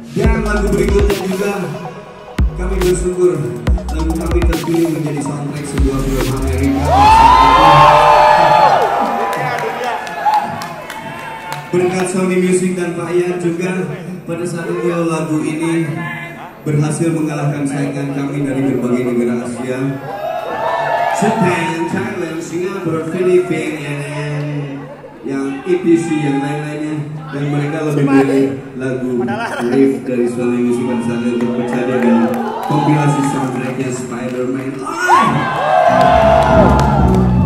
Dan lagu berikutnya juga kami bersyukur lagu kami terpilih menjadi soundtrack sebuah film Amerika. Berkat Sony Music dan Pak Ian juga pada saat itu lagu ini berhasil mengalahkan saingan kami dari berbagai negara Asia, Japan, Thailand, Singapura, Filipina, dan yang EPC yang lain-lainnya. Dan mereka lebih milih lagu Live dari Sony Music pada saat itu untuk bercanda dengan kompilasi soundtracknya Spider-Man.